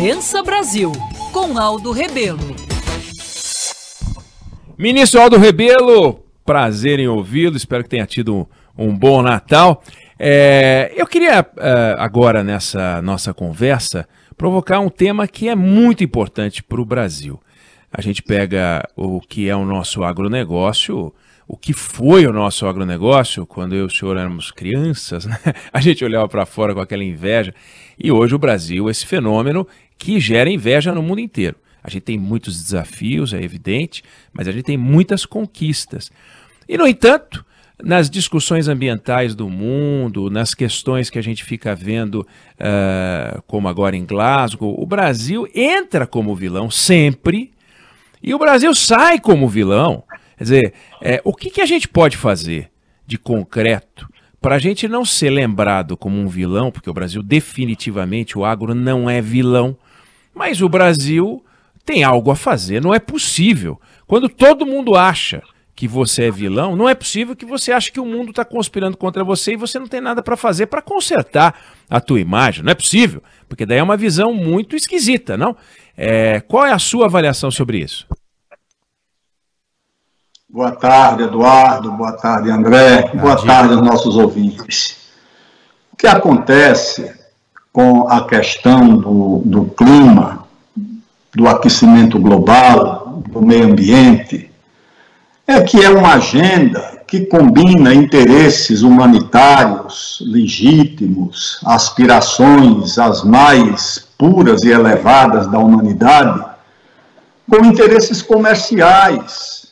Rensa Brasil, com Aldo Rebelo. Ministro Aldo Rebelo, prazer em ouvi-lo, espero que tenha tido um bom Natal. Eu queria, agora nessa nossa conversa, provocar um tema que é muito importante para o Brasil. A gente pega o que é o nosso agronegócio, o que foi o nosso agronegócio quando eu e o senhor éramos crianças, né? A gente olhava para fora com aquela inveja, e hoje o Brasil, esse fenômeno que gera inveja no mundo inteiro. A gente tem muitos desafios, é evidente, mas a gente tem muitas conquistas. E, no entanto, nas discussões ambientais do mundo, nas questões que a gente fica vendo, como agora em Glasgow, o Brasil entra como vilão sempre, e o Brasil sai como vilão. Quer dizer, o que a gente pode fazer de concreto para a gente não ser lembrado como um vilão, porque o Brasil definitivamente, o agro não é vilão, mas o Brasil tem algo a fazer, não é possível. Quando todo mundo acha que você é vilão, não é possível que você ache que o mundo está conspirando contra você e você não tem nada para fazer para consertar a tua imagem. Não é possível, porque daí é uma visão muito esquisita, não? Qual é a sua avaliação sobre isso? Boa tarde, Eduardo. Boa tarde, André. Boa tarde aos nossos ouvintes. O que acontece com a questão do clima, do aquecimento global, do meio ambiente, é que é uma agenda que combina interesses humanitários legítimos, aspirações as mais puras e elevadas da humanidade, com interesses comerciais,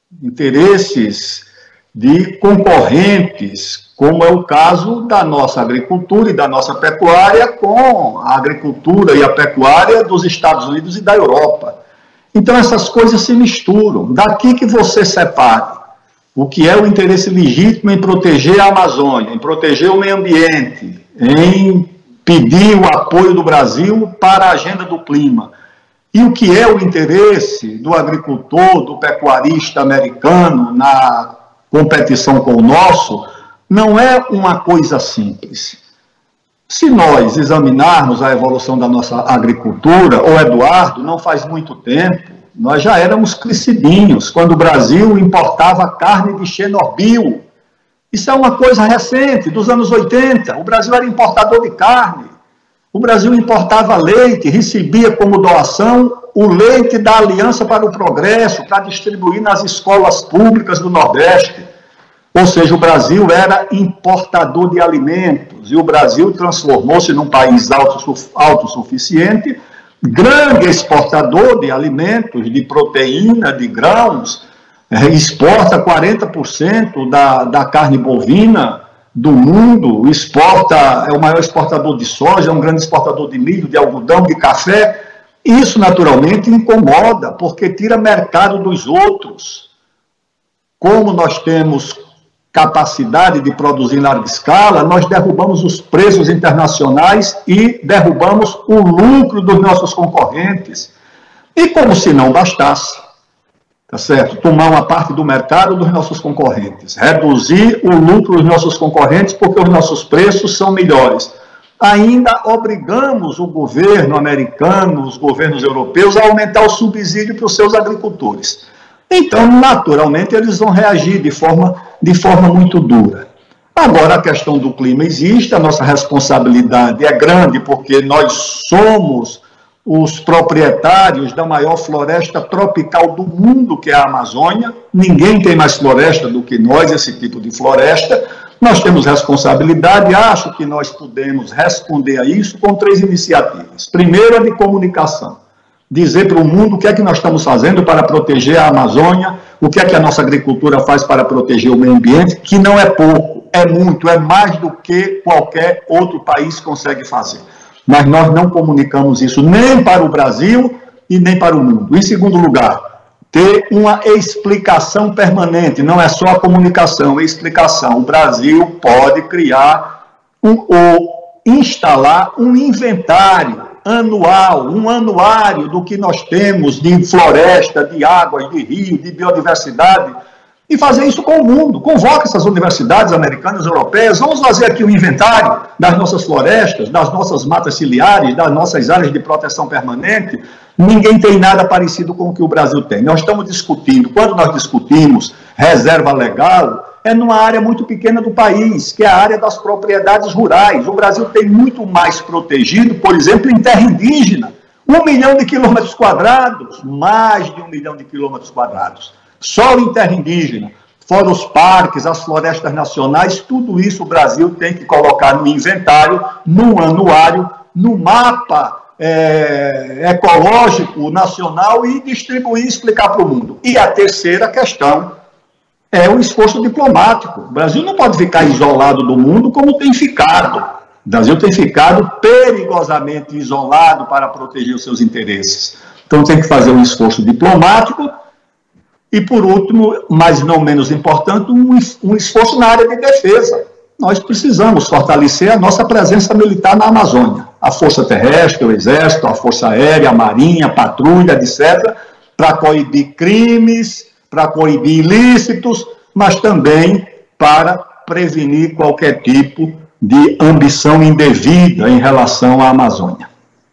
interesses de concorrentes, como é o caso da nossa agricultura e da nossa pecuária com a agricultura e a pecuária dos Estados Unidos e da Europa. Então essas coisas se misturam. Daqui que você separe o que é o interesse legítimo em proteger a Amazônia, em proteger o meio ambiente, em pedir o apoio do Brasil para a agenda do clima. E o que é o interesse do agricultor, do pecuarista americano na competição com o nosso, não é uma coisa simples. Se nós examinarmos a evolução da nossa agricultura, ô Eduardo, não faz muito tempo, nós já éramos crescidinhos, quando o Brasil importava carne de Chernobyl. Isso é uma coisa recente, dos anos 80. O Brasil era importador de carne. O Brasil importava leite, recebia como doação o leite da Aliança para o Progresso, para distribuir nas escolas públicas do Nordeste. Ou seja, o Brasil era importador de alimentos, e o Brasil transformou-se num país autossuficiente, grande exportador de alimentos, de proteína, de grãos, exporta 40% da carne bovina do mundo, é o maior exportador de soja, é um grande exportador de milho, de algodão, de café. Isso, naturalmente, incomoda, porque tira mercado dos outros. Como nós temos capacidade de produzir em larga escala, nós derrubamos os preços internacionais e derrubamos o lucro dos nossos concorrentes. E como se não bastasse, tá certo? Tomar uma parte do mercado dos nossos concorrentes, reduzir o lucro dos nossos concorrentes porque os nossos preços são melhores. Ainda obrigamos o governo americano, os governos europeus a aumentar o subsídio para os seus agricultores. Então, naturalmente, eles vão reagir de forma muito dura. Agora, a questão do clima existe, a nossa responsabilidade é grande, porque nós somos os proprietários da maior floresta tropical do mundo, que é a Amazônia. Ninguém tem mais floresta do que nós, esse tipo de floresta. Nós temos responsabilidade, acho que nós podemos responder a isso com 3 iniciativas. Primeiro, a de comunicação. Dizer para o mundo o que é que nós estamos fazendo para proteger a Amazônia, o que é que a nossa agricultura faz para proteger o meio ambiente, que não é pouco, é muito, é mais do que qualquer outro país consegue fazer. Mas nós não comunicamos isso nem para o Brasil e nem para o mundo. Em segundo lugar, ter uma explicação permanente, não é só a comunicação, é explicação. O Brasil pode criar ou instalar um inventário anual, um anuário do que nós temos de floresta, de águas, de rio, de biodiversidade, e fazer isso com o mundo. Convoca essas universidades americanas, europeias, vamos fazer aqui um inventário das nossas florestas, das nossas matas ciliares, das nossas áreas de proteção permanente. Ninguém tem nada parecido com o que o Brasil tem. Nós estamos discutindo, quando nós discutimos reserva legal, é numa área muito pequena do país, que é a área das propriedades rurais. O Brasil tem muito mais protegido, por exemplo, em terra indígena. 1 milhão de quilômetros quadrados, mais de 1 milhão de quilômetros quadrados. Só em terra indígena, fora os parques, as florestas nacionais, tudo isso o Brasil tem que colocar no inventário, no anuário, no mapa ecológico nacional e distribuir e explicar para o mundo. E a terceira questão é o esforço diplomático. O Brasil não pode ficar isolado do mundo como tem ficado. O Brasil tem ficado perigosamente isolado para proteger os seus interesses. Então tem que fazer um esforço diplomático e, por último, mas não menos importante, um esforço na área de defesa. Nós precisamos fortalecer a nossa presença militar na Amazônia. A Força Terrestre, o Exército, a Força Aérea, a Marinha, a Patrulha, etc., para coibir crimes, para coibir ilícitos, mas também para prevenir qualquer tipo de ambição indevida em relação à Amazônia.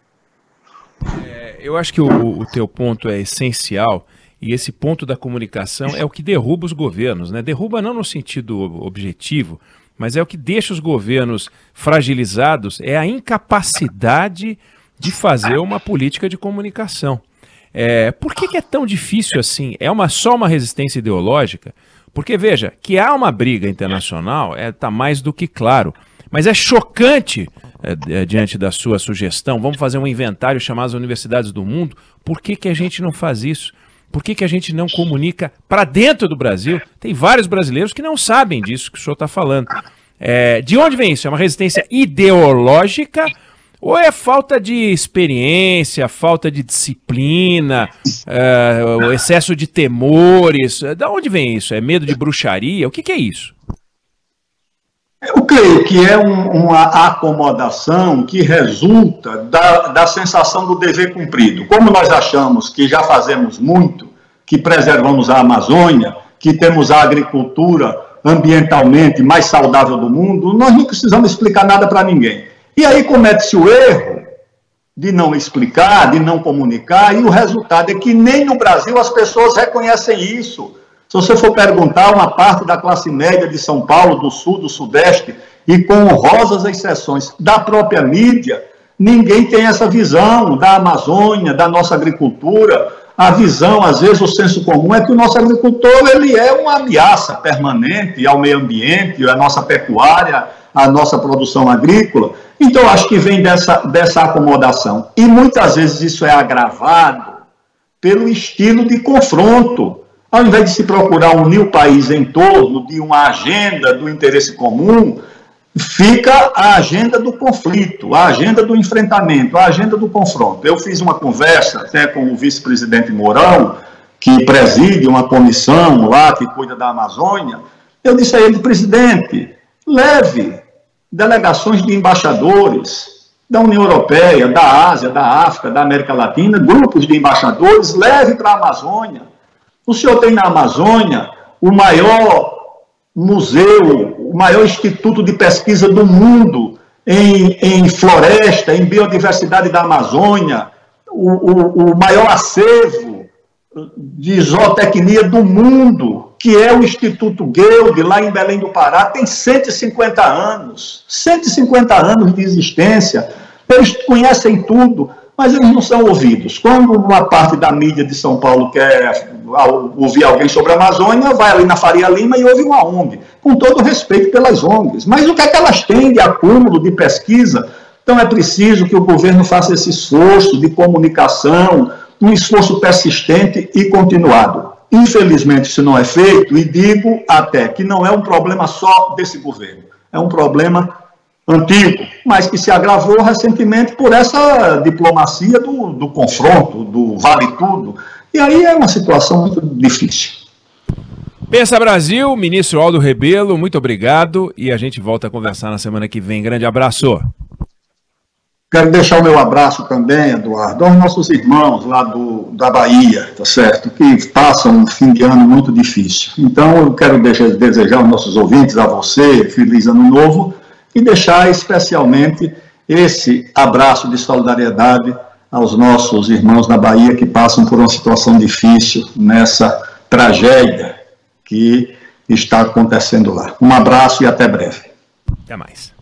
Eu acho que o teu ponto é essencial, e esse ponto da comunicação é o que derruba os governos, né? Derruba não no sentido objetivo, mas é o que deixa os governos fragilizados, é a incapacidade de fazer uma política de comunicação. Por que é tão difícil assim? Só uma resistência ideológica? Porque, veja, que há uma briga internacional está mais do que claro. Mas é chocante, diante da sua sugestão, vamos fazer um inventário chamado as universidades do mundo. Por que a gente não faz isso? Por que a gente não comunica para dentro do Brasil? Tem vários brasileiros que não sabem disso que o senhor está falando. De onde vem isso? É uma resistência ideológica ou é falta de experiência, falta de disciplina, o excesso de temores? De onde vem isso? É medo de bruxaria? O que é isso? Eu creio que é uma acomodação que resulta da sensação do dever cumprido. Como nós achamos que já fazemos muito, que preservamos a Amazônia, que temos a agricultura ambientalmente mais saudável do mundo, nós não precisamos explicar nada para ninguém. E aí comete-se o erro de não explicar, de não comunicar, e o resultado é que nem no Brasil as pessoas reconhecem isso. Se você for perguntar uma parte da classe média de São Paulo, do Sul, do Sudeste, e com honrosas exceções da própria mídia, ninguém tem essa visão da Amazônia, da nossa agricultura. A visão, às vezes, o senso comum é que o nosso agricultor ele é uma ameaça permanente ao meio ambiente, à nossa pecuária, à nossa produção agrícola. Então, acho que vem dessa acomodação. E muitas vezes isso é agravado pelo estilo de confronto. Ao invés de se procurar unir o país em torno de uma agenda do interesse comum, fica a agenda do conflito, a agenda do enfrentamento, a agenda do confronto. Eu fiz uma conversa até com o vice-presidente Mourão, que preside uma comissão lá que cuida da Amazônia. Eu disse a ele: presidente, leve delegações de embaixadores da União Europeia, da Ásia, da África, da América Latina, grupos de embaixadores, leve para a Amazônia. O senhor tem na Amazônia o maior museu, o maior instituto de pesquisa do mundo em floresta, em biodiversidade da Amazônia, o maior acervo de zootecnia do mundo, que é o Instituto Gueldi, lá em Belém do Pará, tem 150 anos. 150 anos de existência. Eles conhecem tudo, mas eles não são ouvidos. Quando uma parte da mídia de São Paulo quer ouvir alguém sobre a Amazônia, vai ali na Faria Lima e ouve uma ONG, com todo respeito pelas ONGs. Mas o que é que elas têm de acúmulo, de pesquisa? Então é preciso que o governo faça esse esforço de comunicação, um esforço persistente e continuado. Infelizmente isso não é feito, e digo até que não é um problema só desse governo, é um problema antigo, mas que se agravou recentemente por essa diplomacia do confronto, do vale tudo, e aí é uma situação muito difícil. Pensa Brasil, ministro Aldo Rebelo, muito obrigado, e a gente volta a conversar na semana que vem. Grande abraço. Quero deixar o meu abraço também, Eduardo, aos nossos irmãos lá da Bahia, tá certo? Que passam um fim de ano muito difícil. Então, eu quero desejar aos nossos ouvintes, a você, feliz ano novo, e deixar especialmente esse abraço de solidariedade aos nossos irmãos da Bahia que passam por uma situação difícil nessa tragédia que está acontecendo lá. Um abraço e até breve. Até mais.